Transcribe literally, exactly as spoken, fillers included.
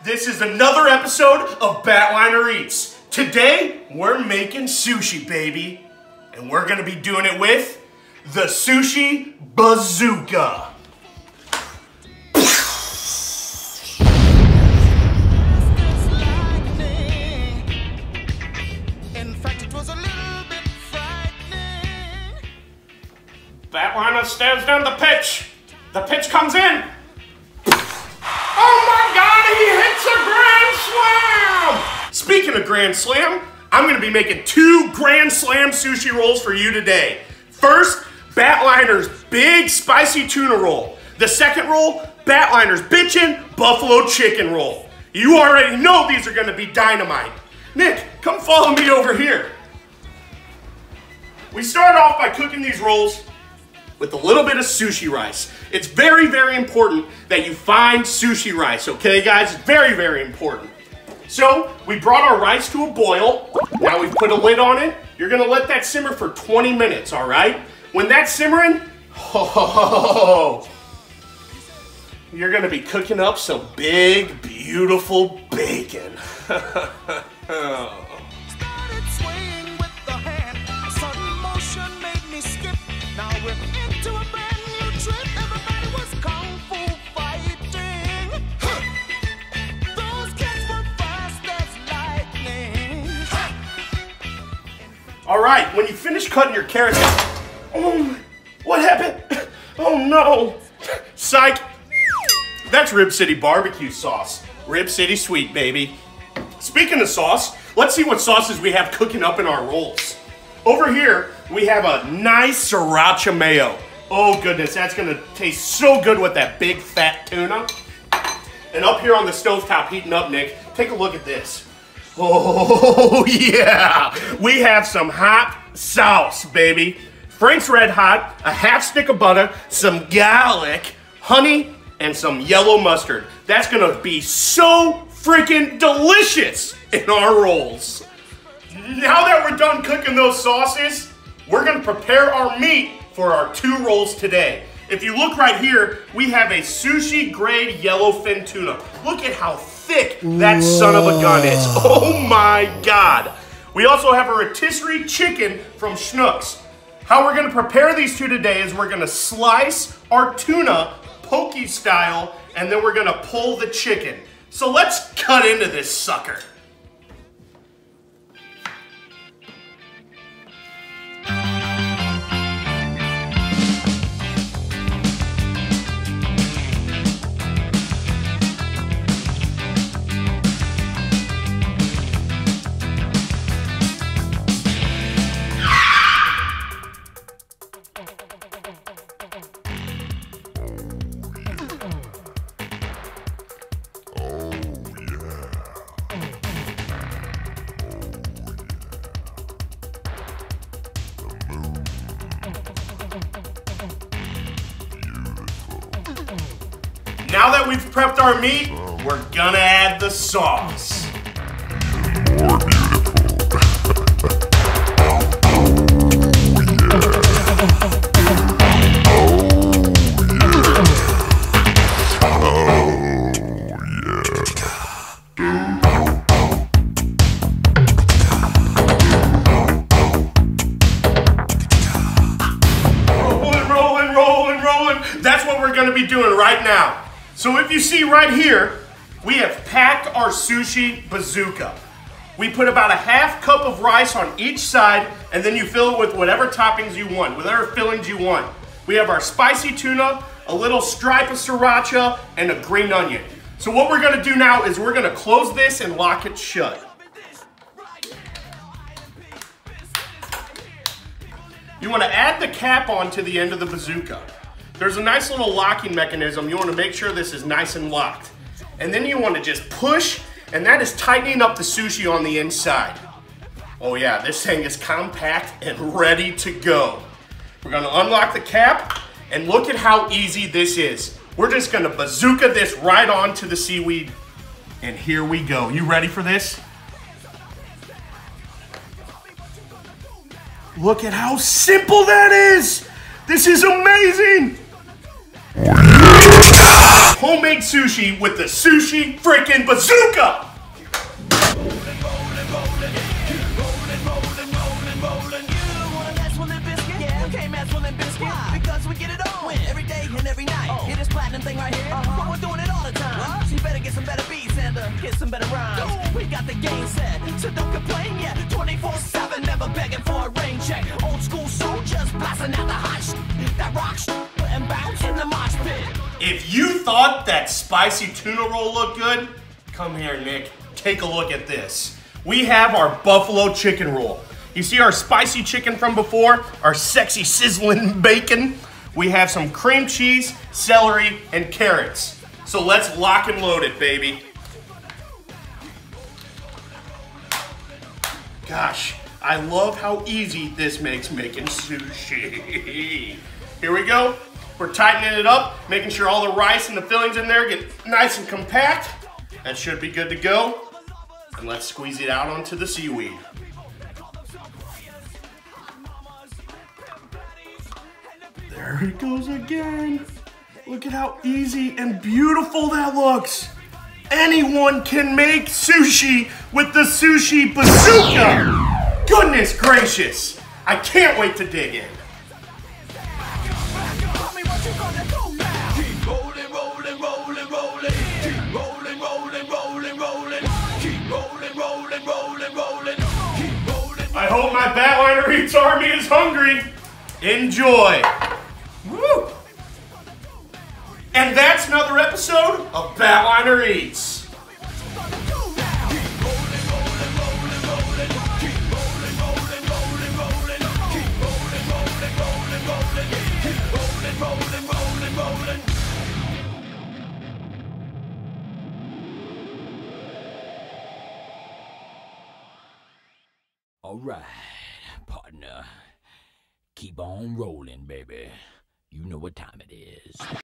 This is another episode of Batliner Eats. Today, we're making sushi, baby. And we're gonna be doing it with the Sushi Bazooka. Batliner stares down the pitch. The pitch comes in. Oh my God, he hits a grand slam! Speaking of grand slam, I'm gonna be making two grand slam sushi rolls for you today. First, Batliner's big spicy tuna roll. The second roll, Batliner's Bitchin buffalo chicken roll. You already know these are gonna be dynamite. Nick, come follow me over here. We start off by cooking these rolls with a little bit of sushi rice. It's very, very important that you find sushi rice, okay guys? Very, very important. So, we brought our rice to a boil. Now we've put a lid on it. You're gonna let that simmer for twenty minutes, all right? When that's simmering, ho, ho, ho, ho, you're gonna be cooking up some big, beautiful bacon. All right, when you finish cutting your carrots, oh, what happened? Oh no, psych. That's Rib City barbecue sauce. Rib City sweet, baby. Speaking of sauce, let's see what sauces we have cooking up in our rolls. Over here, we have a nice sriracha mayo. Oh goodness, that's gonna taste so good with that big fat tuna. And up here on the stovetop heating up, Nick, take a look at this. Oh yeah, we have some hot sauce, baby. Frank's Red Hot, a half stick of butter, some garlic, honey, and some yellow mustard. That's gonna be so freaking delicious in our rolls. Now that we're done cooking those sauces, we're gonna prepare our meat for our two rolls today. If you look right here, we have a sushi grade yellowfin tuna. Look at how thick that son of a gun is. Oh my God. We also have a rotisserie chicken from Schnucks. How we're gonna prepare these two today is we're gonna slice our tuna poke style, and then we're gonna pull the chicken. So let's cut into this sucker. Now that we've prepped our meat, we're gonna add the sauce. More Rolling, rolling, rolling, rolling. That's what we're gonna be doing right now. So if you see right here, we have packed our Sushi Bazooka. We put about a half cup of rice on each side, and then you fill it with whatever toppings you want, whatever fillings you want. We have our spicy tuna, a little stripe of sriracha, and a green onion. So what we're gonna do now is we're gonna close this and lock it shut. You wanna add the cap on to the end of the bazooka. There's a nice little locking mechanism. You want to make sure this is nice and locked. And then you want to just push, and that is tightening up the sushi on the inside. Oh yeah, this thing is compact and ready to go. We're going to unlock the cap, and look at how easy this is. We're just going to bazooka this right onto the seaweed, and here we go. You ready for this? Look at how simple that is. This is amazing. Homemade sushi with the Sushi freaking Bazooka! Because we get it on every day and every night. Oh. Hear this platinum thing right here? Uh-huh. But we're doing it all the time. What? So you better get some better beats and uh, get some better rhymes. Ooh. We got the game set, so don't complain yet. twenty-four seven, never begging for a rain check. Old school soldiers blasting out the hot sh- that rock sh- and bounce in the mosh pit. If you thought that spicy tuna roll looked good, come here, Nick. Take a look at this. We have our buffalo chicken roll. You see our spicy chicken from before, our sexy sizzling bacon. We have some cream cheese, celery, and carrots. So let's lock and load it, baby. Gosh, I love how easy this makes making sushi. Here we go. We're tightening it up, making sure all the rice and the fillings in there get nice and compact. That should be good to go. And let's squeeze it out onto the seaweed. There it goes again. Look at how easy and beautiful that looks. Anyone can make sushi with the Sushi Bazooka. Goodness gracious. I can't wait to dig in. I hope my Batliner Eats army is hungry. Enjoy. Woo! And that's another episode of Batliner Eats. All right, partner. Keep on rolling, baby. You know what time it is.